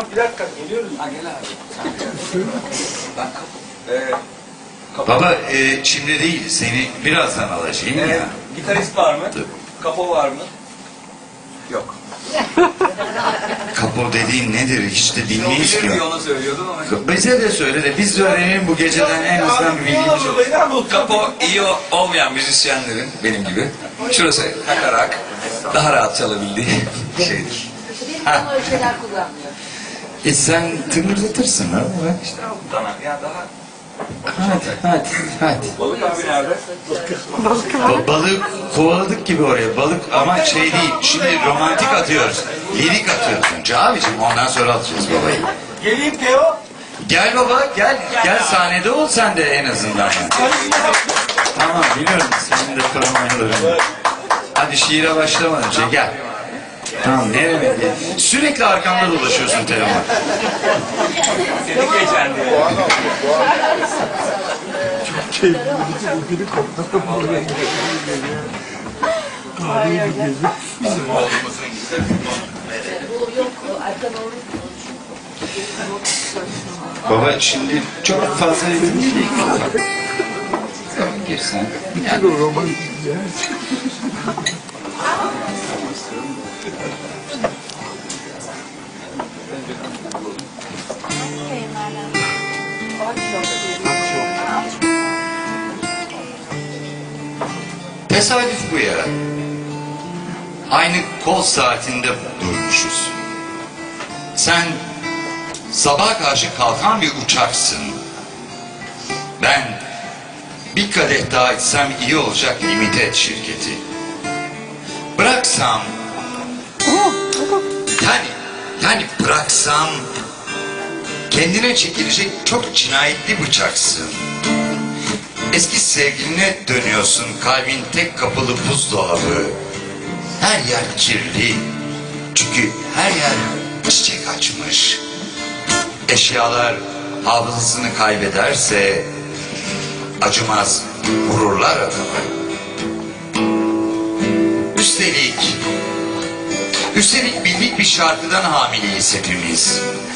Bir dakika geliyoruz. Ha gel abi. Ben Baba şimdi değil, seni birazdan alacağım ya. Gitarist var mı? Kapo var mı? Yok. Kapo dediğin nedir hiç de bilmeyiz ki. Onu söylüyordum ama. Bize de söyle de biz de öğrenelim bu geceden en azından bir bilgimiz olsun. Kapo iyi olmayan müzisyenlerin benim gibi şurası takarak daha rahat çalabildiği şeydir. Benim öyle şeyler kullanmıyor. Sen tıngırdatırsın ha. İşte tamam ya daha. Hadi. Balık abi nerede? Balık kovaladık gibi oraya. Balık ama şey değil. Şimdi romantik atıyoruz. Lirik atıyoruz önce abicim. Ondan sonra atacağız babayı. Geleyim Teo. Gel baba gel. Gel sahnede ol sen de en azından. Tamam biliyorum senin de paramayaların. Hadi şiire başlamadan önce gel. Tamam ne demek ya? Sürekli arkamda dolaşıyorsun Teoman. Seni geçen diye. Biri koptu. Bizim oğlumuzun Bu yok. Arkadan olur. Baba şimdi çok fazla değil. Girsen. Yani. Tesadüf bu ya. Aynı kol saatinde durmuşuz. Sen sabaha karşı kalkan bir uçaksın. Ben bir kadeh daha içsem iyi olacak limited şirketi. Bıraksam yani bıraksam kendine çekilecek çok cinayetli bıçaksın. Eski sevgiline dönüyorsun, kalbin tek kapılı buzdolabı. Her yer kirli. Çünkü her yer çiçek açmış. Eşyalar hafızasını kaybederse acımaz vururlar adamı. Üstelik bildik bir şarkıdan hamileyiz hepimiz.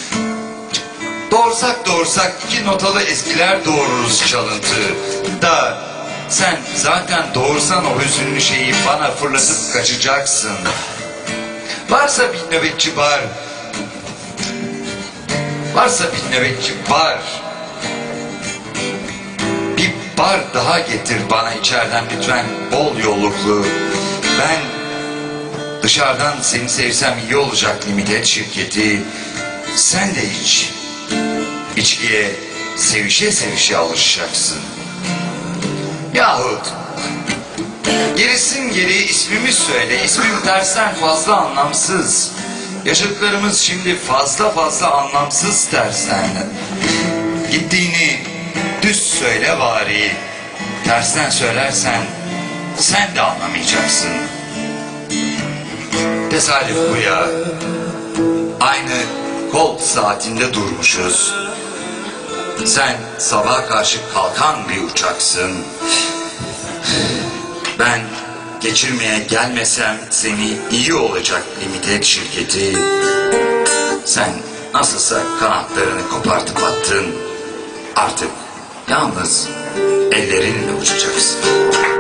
Doğursak iki notalı eskiler doğururuz çalıntı. Da sen zaten doğursan o hüzünlü şeyi bana fırlatıp kaçacaksın. Varsa bir nöbetçi bar. Bir bar daha getir bana içeriden lütfen bol yolluklu. Ben dışarıdan seni sevsem iyi olacak limited şirketi. Sen de iç. İçkiye sevişe alışacaksın. Yahut gerisin geri ismimi söyle. İsmim tersten fazla anlamsız. Yaşadıklarımız şimdi fazla anlamsız tersten. Gittiğini düz söyle bari. Tersten söylersen sen de anlamayacaksın. Tesadüf bu ya. Aynı kol saatinde durmuşuz. Sen sabaha karşı kalkan bir uçaksın. Ben geçirmeye gelmesem seni iyi olacak limited şirketi. Sen nasılsa kanatlarını kopartıp attın. Artık yalnız ellerinle uçacaksın.